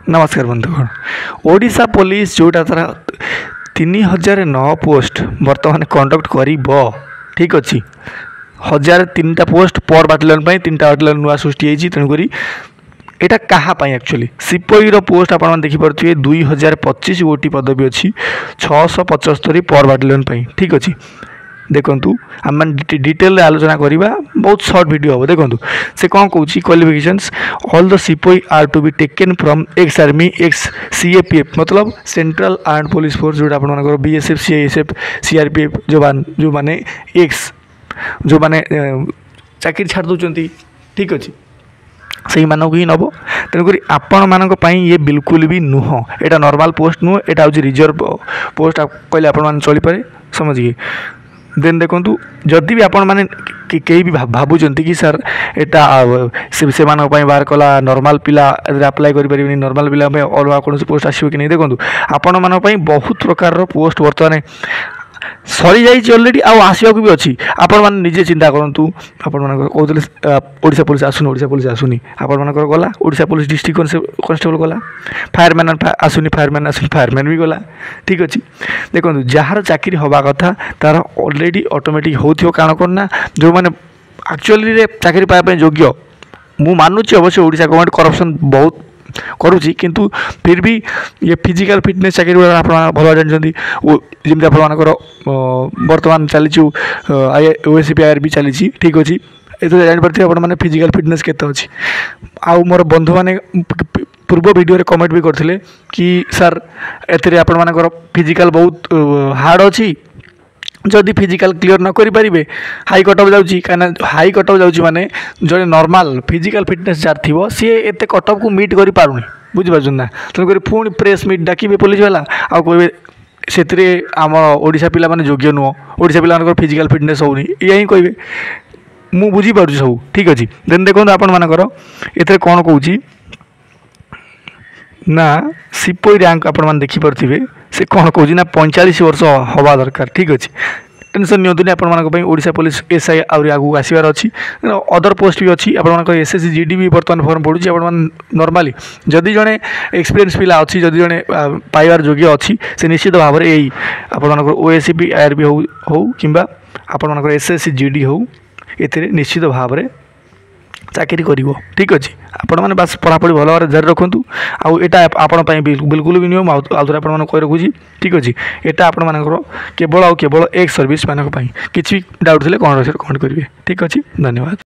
नमस्कार बंधुगण। ओडिशा पुलिस जोटा तार 3009 पोस्ट बर्तमान कंडक्ट कर ठीक अच्छे 1003टा पोस्ट पर बाटालियन 3टा बाटालियन नुआ सृष्टि होती तेणुक यहाँ क्या एक्चुअली सिपाही पोस्ट आप देखिपे 2025 गोटी पदवी अच्छी 675 पर बाटालियन ठीक अच्छे। देखु आम डिटेल आलोचना करवा बहुत सर्ट वीडियो हम देखु से कौन कौन क्वालिफिकेशंस ऑल द सिपाही are to be taken from ex army ex CAPF मतलब सेंट्रल आर्म्ड पुलिस फोर्स जोटा आप बीएसएफ सीआईएसएफ सीआरपीएफ जो माने एक्स जो माने चाकरी छाड़ दौरान ठीक अच्छे से मानक ही नब तेणुक आपण मान ये बिल्कुल भी नुह यहाँ नॉर्मल पोस्ट नुह यहाँ हूँ रिजर्व पोस्ट कहले आप चलीपे समझिए। देन देखु जदि भी आपण मैंने कई भी भावुं कि सर यहाँ से बाहर कला नॉर्मल पिला अप्लाई करें नॉर्मल पिला अलग कौन पोस्ट आसो कि नहीं देखो आपण मान बहुत प्रकार पोस्ट बर्तमान सरी जाइए अलरेडी आसवा भी अच्छी आपण मैंने निजे चिंता करूँ आपण कहते ओडिशा पुलिस आसुनी ओडिशा पुलिस आसुनी आपण मान गला ओडिशा पुलिस डिस्ट्रिक्ट कॉन्स्टेबल गला फायरमैन आसुनी फायरमैन आसुनी फायरमैन भी गला ठीक अच्छे। देखो जार चाकरी हवा कथा तार अलरेडी ऑटोमेटिक हो कारण करना जो मैंने एक्चुअली चाकरी पाइबा योग्य मु मानुची अवश्य ओडिशा गवर्नमेंट करप्शन बहुत करुँची किंतु फिर भी ये फिजिकल फिटनेस चाकरी गुड़ा आप भल जानते जमी आपर बर्तमान चली ओएसपी आईआरबी चली ठीक अच्छे ये जापारे आप फिजिकल फिटनेस केते अच्छी आउ मोर बंधु मैंने पूर्व वीडियो रे कमेंट भी करते कि सर एथे आपण मानकर फिजिकल बहुत हार्ड अच्छी जदि फिजिकल क्लीयर न करें हाई कटअप जाऊँगी कहीं हाई कटअप जाऊँगी माने जो नॉर्मल फिजिकल फिटनेस जार थी सी एत कटअप को मीट कर पारुनी बुझीपार ना तेणुक पुणी प्रेस मीट डाकिबे पुलिस वाला आ कहे से आम ओडिशा पिला माने योग्य नुह ओडिशा पिला फिजिकल फिटनेस होनी या ही कहे मु बुझीपार सब ठीक अच्छे। देन देखो आपण मानकर एथे कौन कौची ना सिपाही रैंक आप देखिपे से कौन कौन ना 45 वर्ष हवा दरकार ठीक अच्छे। टेंशन नियंतुनि आपण ओडिशा पुलिस एसआई आउरी आगू आसबार अच्छी अदर पोस्ट भी अच्छी आप एसएससी जीडी भी बर्तमान फॉर्म पड़ूँ आप नॉर्मली जदि जड़े एक्सपीरियंस पिला अच्छी जदि जड़े पाइबार योग्य अच्छी से निश्चित भाव में यही आप ओएसपी आईआरबी हो कि आप एसएससी जीडी हो ये निश्चित भाव में चाकरी कर ठीक अच्छे। आपण मैंने बस पढ़ापढ़ी भल भाव जारी रखुँ आपाई बिल्कुल भी नियम आउे आप कही रखुच्छी ठीक अच्छे। यहाँ आपण मानकर केवल केवल एक्स सर्विस मानक किसी डाउट थे कौन कमेंट करेंगे ठीक अच्छे। धन्यवाद।